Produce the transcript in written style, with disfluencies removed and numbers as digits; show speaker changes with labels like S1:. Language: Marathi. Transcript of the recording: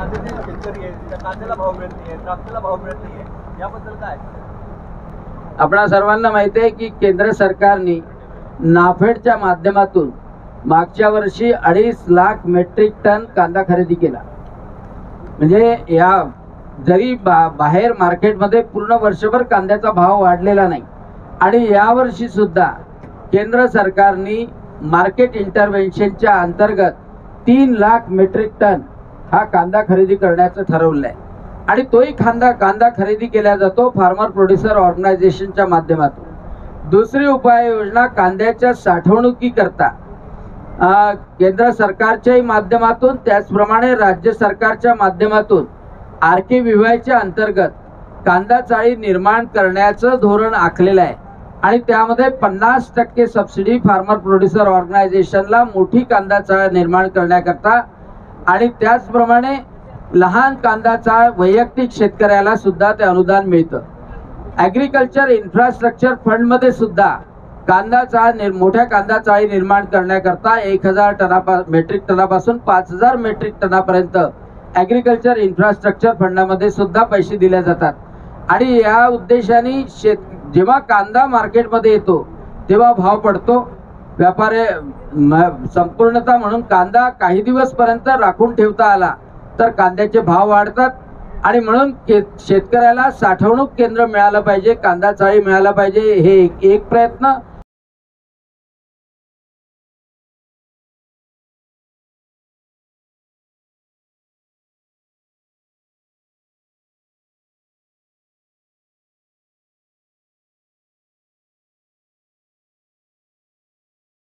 S1: कांद्याचे शेतकरी आहेत, त्या कांद्याला भाव मिळत नाहीये, द्राक्षाला भाव मिळत नाहीये, याबद्दल काय?
S2: आपणा सर्वांना माहिती आहे की केंद्र सरकारने नाफेडच्या माध्यमातून मागच्या वर्षी 2.5 लाख मेट्रिक टन कांदा खरेदी केला. म्हणजे या जरी बाहेर मार्केटमध्ये पूर्ण वर्षभर कांद्याचा भाव वाढलेला नाही आणि यावर्षी सुद्धा केंद्र सरकारने मार्केट इंटरव्हेन्शनच्या अंतर्गत 3 लाख मेट्रिक टन हा कांदा खरेदी करण्याचं ठरवलं आहे आणि तोही कांदा खरेदी केला जातो फार्मर प्रोड्युसर ऑर्गनायझेशनच्या माध्यमातून. दुसरी उपाययोजना कांद्याच्या साठवणुकीकरता केंद्र सरकारच्याही माध्यमातून त्याचप्रमाणे राज्य सरकारच्या माध्यमातून RKVYच्या अंतर्गत कांदा चाळी निर्माण करण्याचं धोरण आखलेलं आहे आणि त्यामध्ये 50% सबसिडी फार्मर प्रोड्युसर ऑर्गनायझेशनला मोठी कांदा चाळ निर्माण करण्याकरता आणि त्याचप्रमाणे लहान कांदा चाळ वैयक्तिक शेतकऱ्याला सुद्धा ते अनुदान मिळतं. ॲग्रिकल्चर इन्फ्रास्ट्रक्चर फंडमध्ये सुद्धा कांदा चाळ मोठ्या कांदा चाळी निर्माण करण्याकरता 1000 मेट्रिक टनापासून 5000 मेट्रिक टनापर्यंत ॲग्रिकल्चर इन्फ्रास्ट्रक्चर फंडामध्ये सुद्धा पैसे दिले जातात आणि या उद्देशाने जेव्हा कांदा मार्केटमध्ये येतो तेव्हा भाव पडतो. व्यापारी संपूर्णतः म्हणून कांदा काही दिवसपर्यंत राखून ठेवता आला तर कांद्याचे भाव वाढतात आणि म्हणून शेतकऱ्याला साठवणूक केंद्र मिळालं पाहिजे, कांदा चाळी मिळाला पाहिजे, हे एक प्रयत्न